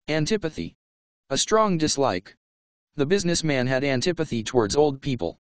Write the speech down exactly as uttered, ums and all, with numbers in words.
Antipathy. A strong dislike. The businessman had antipathy towards old people.